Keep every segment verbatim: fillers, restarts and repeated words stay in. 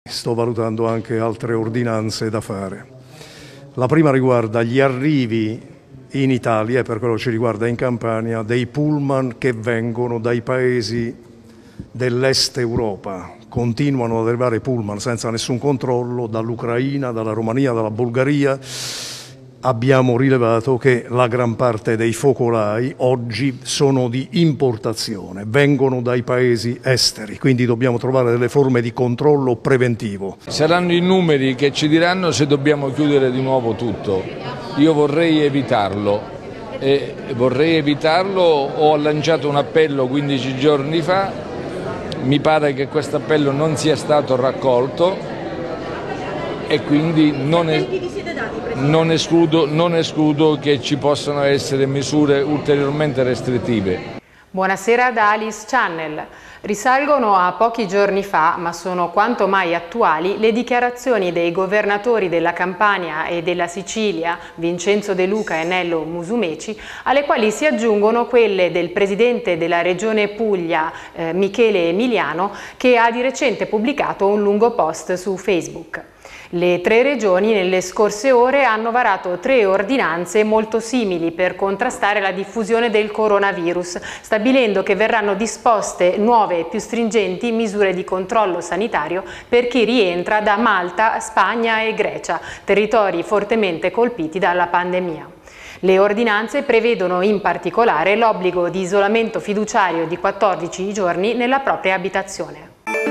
Sto valutando anche altre ordinanze da fare. La prima riguarda gli arrivi in Italia, e per quello ci riguarda in Campania, dei pullman che vengono dai paesi dell'est Europa. Continuano ad arrivare pullman senza nessun controllo dall'Ucraina, dalla Romania, dalla Bulgaria. Abbiamo rilevato che la gran parte dei focolai oggi sono di importazione, vengono dai paesi esteri, quindi dobbiamo trovare delle forme di controllo preventivo. Saranno i numeri che ci diranno se dobbiamo chiudere di nuovo tutto. Io vorrei evitarlo e vorrei evitarlo, ho lanciato un appello quindici giorni fa, mi pare che questo appello non sia stato raccolto e quindi non è... Non escludo, non escludo che ci possano essere misure ulteriormente restrittive. Buonasera da Alice Channel. Risalgono a pochi giorni fa, ma sono quanto mai attuali, le dichiarazioni dei governatori della Campania e della Sicilia, Vincenzo De Luca e Nello Musumeci, alle quali si aggiungono quelle del presidente della Regione Puglia, eh, Michele Emiliano, che ha di recente pubblicato un lungo post su Facebook. Le tre regioni nelle scorse ore hanno varato tre ordinanze molto simili per contrastare la diffusione del coronavirus, stabilendo che verranno disposte nuove e più stringenti misure di controllo sanitario per chi rientra da Malta, Spagna e Grecia, territori fortemente colpiti dalla pandemia. Le ordinanze prevedono in particolare l'obbligo di isolamento fiduciario di quattordici giorni nella propria abitazione.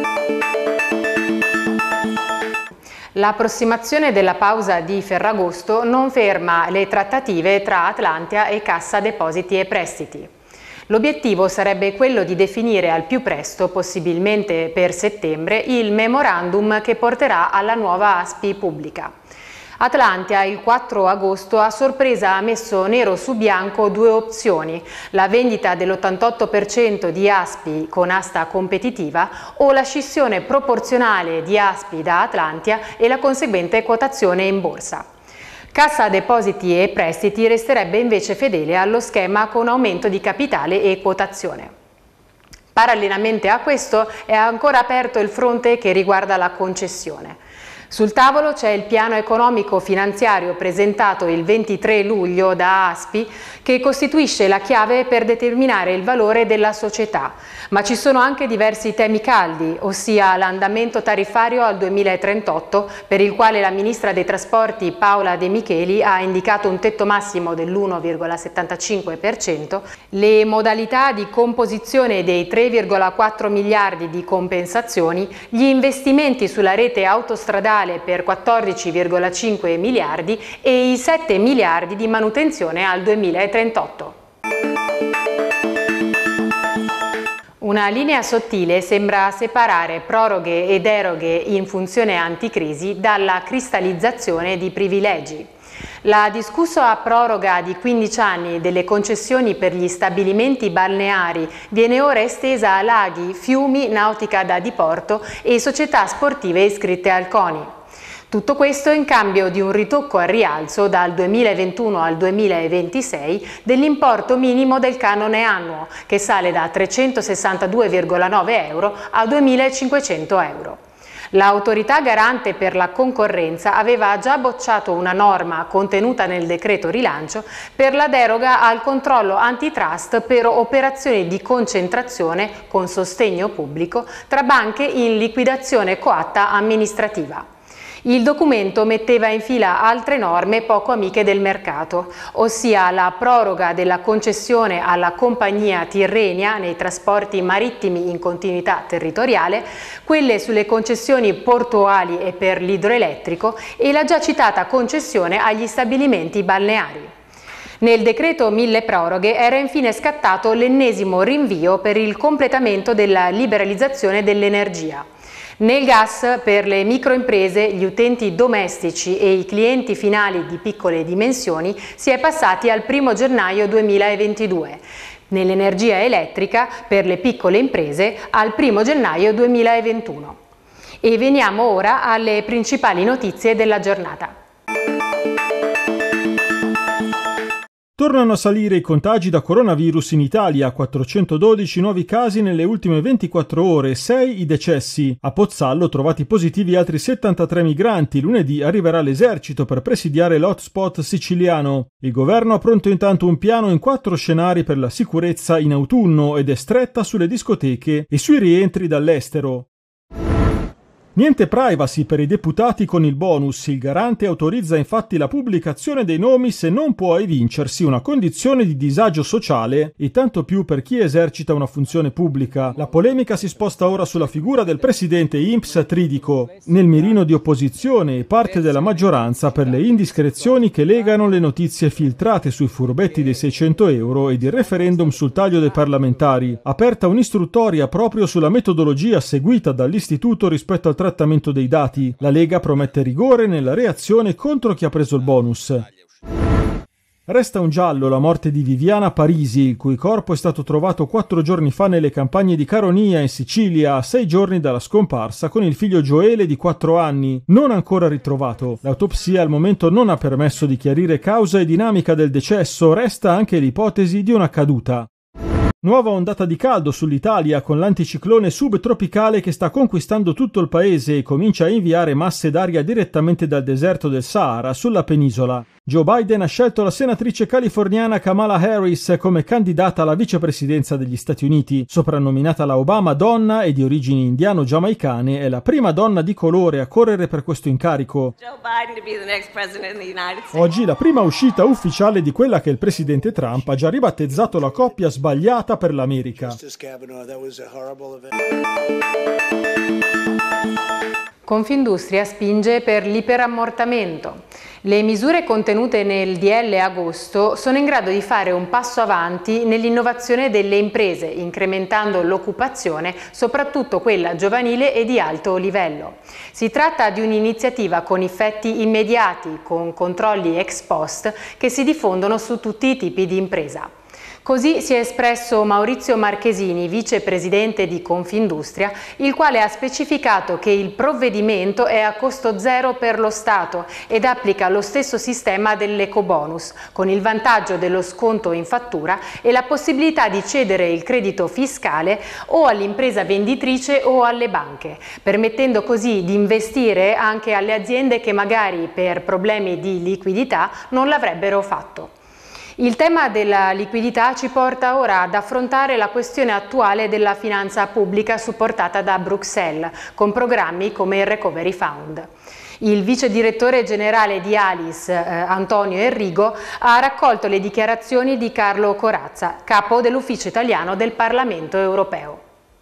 L'approssimazione della pausa di Ferragosto non ferma le trattative tra Atlantia e Cassa Depositi e Prestiti. L'obiettivo sarebbe quello di definire al più presto, possibilmente per settembre, il memorandum che porterà alla nuova A S P I pubblica. Atlantia il quattro agosto a sorpresa ha messo nero su bianco due opzioni, la vendita dell'ottantotto per cento di A S P I con asta competitiva o la scissione proporzionale di A S P I da Atlantia e la conseguente quotazione in borsa. Cassa Depositi e Prestiti resterebbe invece fedele allo schema con aumento di capitale e quotazione. Parallelamente a questo è ancora aperto il fronte che riguarda la concessione. Sul tavolo c'è il piano economico finanziario presentato il ventitré luglio da A S P I che costituisce la chiave per determinare il valore della società, ma ci sono anche diversi temi caldi, ossia l'andamento tariffario al duemilatrentotto per il quale la Ministra dei Trasporti Paola De Micheli ha indicato un tetto massimo dell'uno virgola settantacinque per cento, le modalità di composizione dei tre virgola quattro miliardi di compensazioni, gli investimenti sulla rete autostradale per quattordici virgola cinque miliardi e i sette miliardi di manutenzione al duemilatrentotto. Una linea sottile sembra separare proroghe e deroghe in funzione anticrisi dalla cristallizzazione di privilegi. La discussa proroga di quindici anni delle concessioni per gli stabilimenti balneari viene ora estesa a laghi, fiumi, nautica da diporto e società sportive iscritte al CONI. Tutto questo in cambio di un ritocco al rialzo dal duemilaventuno al duemilaventisei dell'importo minimo del canone annuo, che sale da trecentosessantadue virgola nove euro a duemilacinquecento euro. L'autorità garante per la concorrenza aveva già bocciato una norma contenuta nel decreto rilancio per la deroga al controllo antitrust per operazioni di concentrazione con sostegno pubblico tra banche in liquidazione coatta amministrativa. Il documento metteva in fila altre norme poco amiche del mercato, ossia la proroga della concessione alla compagnia Tirrenia nei trasporti marittimi in continuità territoriale, quelle sulle concessioni portuali e per l'idroelettrico e la già citata concessione agli stabilimenti balneari. Nel decreto mille proroghe era infine scattato l'ennesimo rinvio per il completamento della liberalizzazione dell'energia. Nel gas, per le microimprese, gli utenti domestici e i clienti finali di piccole dimensioni si è passati al primo gennaio duemilaventidue. Nell'energia elettrica, per le piccole imprese, al primo gennaio duemilaventuno. E veniamo ora alle principali notizie della giornata. Tornano a salire i contagi da coronavirus in Italia, quattrocentododici nuovi casi nelle ultime ventiquattro ore, sei i decessi. A Pozzallo trovati positivi altri settantatré migranti, lunedì arriverà l'esercito per presidiare l'hotspot siciliano. Il governo ha pronto intanto un piano in quattro scenari per la sicurezza in autunno ed è stretta sulle discoteche e sui rientri dall'estero. Niente privacy per i deputati con il bonus. Il garante autorizza infatti la pubblicazione dei nomi se non può evincersi una condizione di disagio sociale e tanto più per chi esercita una funzione pubblica. La polemica si sposta ora sulla figura del presidente I N P S Tridico, nel mirino di opposizione e parte della maggioranza per le indiscrezioni che legano le notizie filtrate sui furbetti dei seicento euro ed il referendum sul taglio dei parlamentari. Aperta un'istruttoria proprio sulla metodologia seguita dall'istituto rispetto al trattamento dei dati. La Lega promette rigore nella reazione contro chi ha preso il bonus. Resta un giallo la morte di Viviana Parisi, il cui corpo è stato trovato quattro giorni fa nelle campagne di Caronia in Sicilia, a sei giorni dalla scomparsa, con il figlio Gioele di quattro anni, non ancora ritrovato. L'autopsia al momento non ha permesso di chiarire causa e dinamica del decesso, resta anche l'ipotesi di una caduta. Nuova ondata di caldo sull'Italia con l'anticiclone subtropicale che sta conquistando tutto il paese e comincia a inviare masse d'aria direttamente dal deserto del Sahara sulla penisola. Joe Biden ha scelto la senatrice californiana Kamala Harris come candidata alla vicepresidenza degli Stati Uniti. Soprannominata la Obama donna e di origini indiano-giamaicane, è la prima donna di colore a correre per questo incarico. Oggi la prima uscita ufficiale di quella che il presidente Trump ha già ribattezzato la coppia sbagliata per l'America. Confindustria spinge per l'iperammortamento. Le misure contenute nel D L agosto sono in grado di fare un passo avanti nell'innovazione delle imprese, incrementando l'occupazione, soprattutto quella giovanile e di alto livello. Si tratta di un'iniziativa con effetti immediati, con controlli ex post che si diffondono su tutti i tipi di impresa. Così si è espresso Maurizio Marchesini, vicepresidente di Confindustria, il quale ha specificato che il provvedimento è a costo zero per lo Stato ed applica lo stesso sistema dell'ecobonus, con il vantaggio dello sconto in fattura e la possibilità di cedere il credito fiscale o all'impresa venditrice o alle banche, permettendo così di investire anche alle aziende che magari per problemi di liquidità non l'avrebbero fatto. Il tema della liquidità ci porta ora ad affrontare la questione attuale della finanza pubblica supportata da Bruxelles, con programmi come il Recovery Fund. Il vice direttore generale di Alice, eh, Antonio Enrigo, ha raccolto le dichiarazioni di Carlo Corazza, capo dell'Ufficio italiano del Parlamento europeo.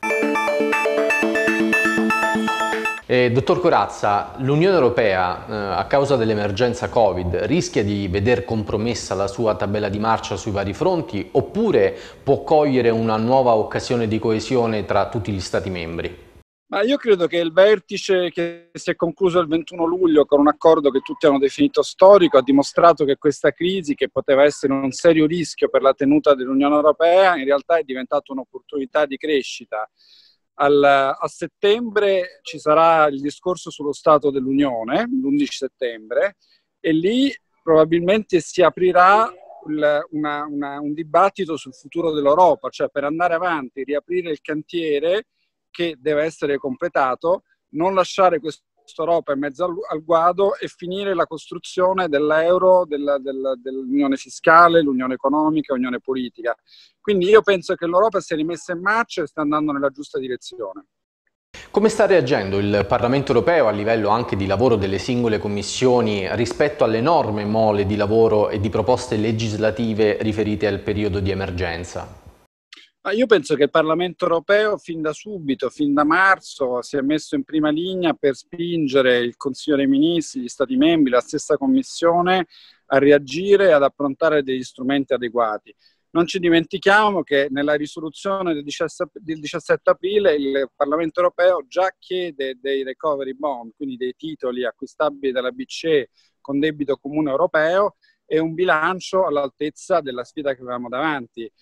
Eh, dottor Corazza, l'Unione Europea, eh, a causa dell'emergenza Covid, rischia di veder compromessa la sua tabella di marcia sui vari fronti oppure può cogliere una nuova occasione di coesione tra tutti gli Stati membri? Ma io credo che il vertice che si è concluso il ventuno luglio con un accordo che tutti hanno definito storico ha dimostrato che questa crisi, che poteva essere un serio rischio per la tenuta dell'Unione Europea, in realtà è diventata un'opportunità di crescita. Al, a settembre ci sarà il discorso sullo Stato dell'Unione, l'undici settembre, e lì probabilmente si aprirà il, una, una, un dibattito sul futuro dell'Europa, cioè per andare avanti, riaprire il cantiere che deve essere completato, non lasciare questo Europa in mezzo al, al guado e finire la costruzione dell'euro, della, della, dell'unione fiscale, l'unione economica, l'unione politica. Quindi io penso che l'Europa si è rimessa in marcia e sta andando nella giusta direzione. Come sta reagendo il Parlamento europeo a livello anche di lavoro delle singole commissioni rispetto all'enorme mole di lavoro e di proposte legislative riferite al periodo di emergenza? Io penso che il Parlamento europeo fin da subito, fin da marzo, si è messo in prima linea per spingere il Consiglio dei Ministri, gli Stati membri, la stessa Commissione a reagire e ad approntare degli strumenti adeguati. Non ci dimentichiamo che nella risoluzione del diciassette aprile il Parlamento europeo già chiede dei recovery bond, quindi dei titoli acquistabili dalla B C E con debito comune europeo e un bilancio all'altezza della sfida che avevamo davanti.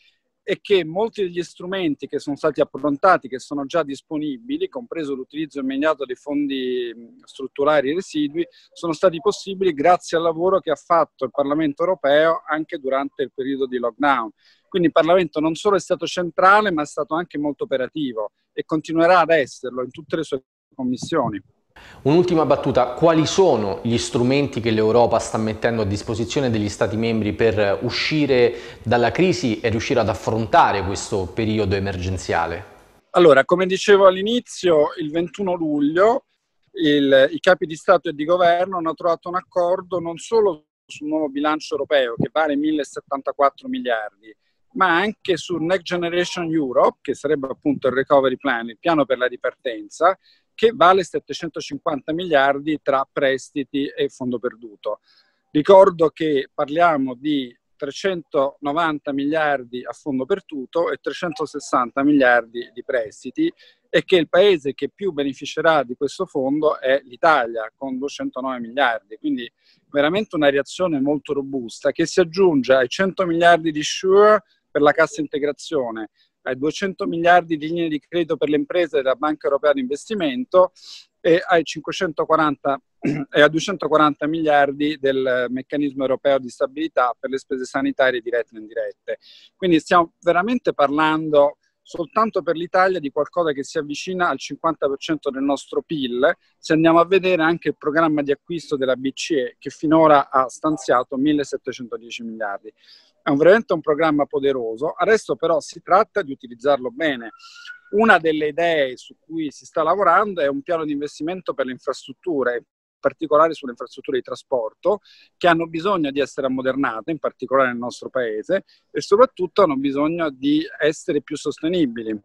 e che molti degli strumenti che sono stati approntati, che sono già disponibili, compreso l'utilizzo immediato dei fondi strutturali residui, sono stati possibili grazie al lavoro che ha fatto il Parlamento europeo anche durante il periodo di lockdown. Quindi il Parlamento non solo è stato centrale, ma è stato anche molto operativo e continuerà ad esserlo in tutte le sue commissioni. Un'ultima battuta: quali sono gli strumenti che l'Europa sta mettendo a disposizione degli Stati membri per uscire dalla crisi e riuscire ad affrontare questo periodo emergenziale? Allora, come dicevo all'inizio, il ventuno luglio il, i capi di Stato e di Governo hanno trovato un accordo non solo sul nuovo bilancio europeo che vale mille settantaquattro miliardi, ma anche sul Next Generation Europe, che sarebbe appunto il Recovery Plan, il piano per la ripartenza, che vale settecentocinquanta miliardi tra prestiti e fondo perduto. Ricordo che parliamo di trecentonovanta miliardi a fondo perduto e trecentosessanta miliardi di prestiti e che il paese che più beneficerà di questo fondo è l'Italia, con duecentonove miliardi. Quindi veramente una reazione molto robusta che si aggiunge ai cento miliardi di SURE per la cassa integrazione, ai duecento miliardi di linee di credito per le imprese della Banca Europea di Investimento e ai cinquecentoquaranta e a duecentoquaranta miliardi del meccanismo europeo di stabilità per le spese sanitarie dirette e indirette. Quindi stiamo veramente parlando soltanto per l'Italia di qualcosa che si avvicina al cinquanta per cento del nostro P I L, se andiamo a vedere anche il programma di acquisto della B C E che finora ha stanziato millesettecentodieci miliardi. È un, veramente un programma poderoso, adesso però si tratta di utilizzarlo bene. Una delle idee su cui si sta lavorando è un piano di investimento per le infrastrutture, in particolare sulle infrastrutture di trasporto, che hanno bisogno di essere ammodernate, in particolare nel nostro paese, e soprattutto hanno bisogno di essere più sostenibili.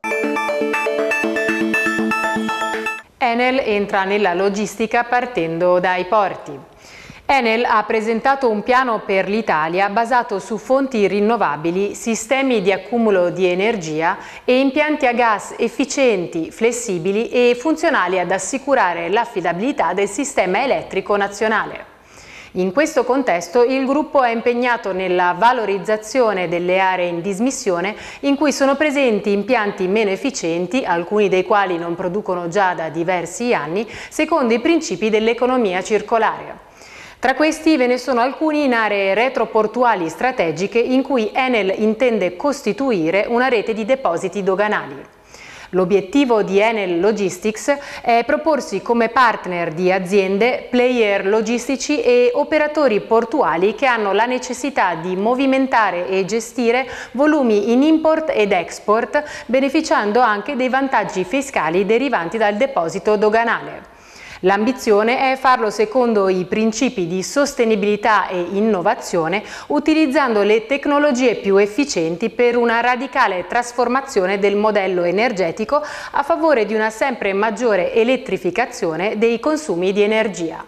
Enel entra nella logistica partendo dai porti. Enel ha presentato un piano per l'Italia basato su fonti rinnovabili, sistemi di accumulo di energia e impianti a gas efficienti, flessibili e funzionali ad assicurare l'affidabilità del sistema elettrico nazionale. In questo contesto il gruppo è impegnato nella valorizzazione delle aree in dismissione in cui sono presenti impianti meno efficienti, alcuni dei quali non producono già da diversi anni, secondo i principi dell'economia circolare. Tra questi ve ne sono alcuni in aree retroportuali strategiche in cui Enel intende costituire una rete di depositi doganali. L'obiettivo di Enel Logistics è proporsi come partner di aziende, player logistici e operatori portuali che hanno la necessità di movimentare e gestire volumi in import ed export, beneficiando anche dei vantaggi fiscali derivanti dal deposito doganale. L'ambizione è farlo secondo i principi di sostenibilità e innovazione, utilizzando le tecnologie più efficienti per una radicale trasformazione del modello energetico a favore di una sempre maggiore elettrificazione dei consumi di energia.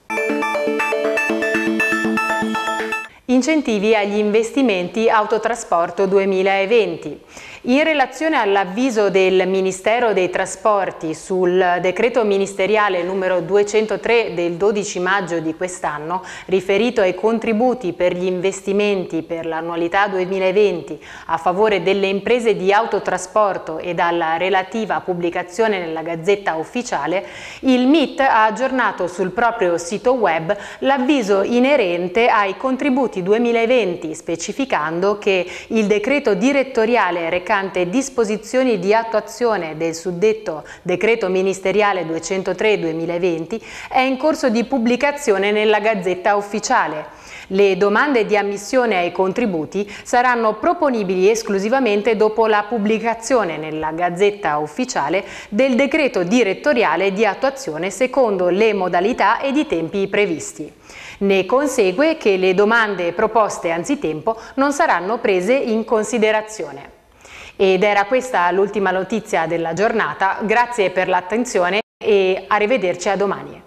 Incentivi agli investimenti Autotrasporto duemilaventi. In relazione all'avviso del Ministero dei Trasporti sul decreto ministeriale numero duecentotre del dodici maggio di quest'anno, riferito ai contributi per gli investimenti per l'annualità duemilaventi a favore delle imprese di autotrasporto e dalla relativa pubblicazione nella Gazzetta Ufficiale, il M I T ha aggiornato sul proprio sito web l'avviso inerente ai contributi duemilaventi, specificando che il decreto direttoriale recante disposizioni di attuazione del suddetto decreto ministeriale duecentotre duemilaventi è in corso di pubblicazione nella Gazzetta Ufficiale. Le domande di ammissione ai contributi saranno proponibili esclusivamente dopo la pubblicazione nella Gazzetta Ufficiale del decreto direttoriale di attuazione secondo le modalità ed i tempi previsti. Ne consegue che le domande proposte anzitempo non saranno prese in considerazione. Ed era questa l'ultima notizia della giornata, grazie per l'attenzione e arrivederci a domani.